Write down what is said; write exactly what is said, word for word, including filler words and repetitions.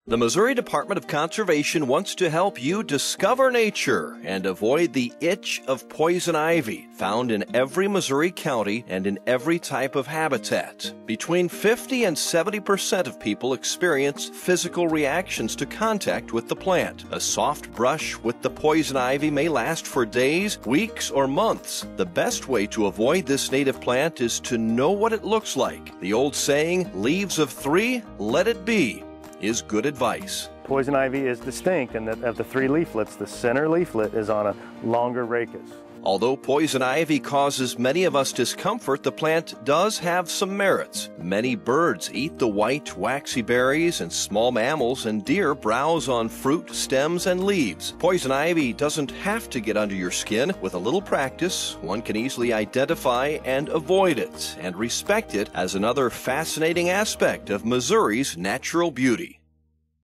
The Missouri Department of Conservation wants to help you discover nature and avoid the itch of poison ivy found in every Missouri county and in every type of habitat. Between fifty and seventy percent of people experience physical reactions to contact with the plant. A soft brush with the poison ivy may last for days, weeks, or months. The best way to avoid this native plant is to know what it looks like. The old saying, "Leaves of three, let it be," is good advice. Poison ivy is distinct in that of the three leaflets, the center leaflet is on a longer rachis. Although poison ivy causes many of us discomfort, the plant does have some merits. Many birds eat the white, waxy berries, and small mammals and deer browse on fruit, stems, and leaves. Poison ivy doesn't have to get under your skin. With a little practice, one can easily identify and avoid it, and respect it as another fascinating aspect of Missouri's natural beauty.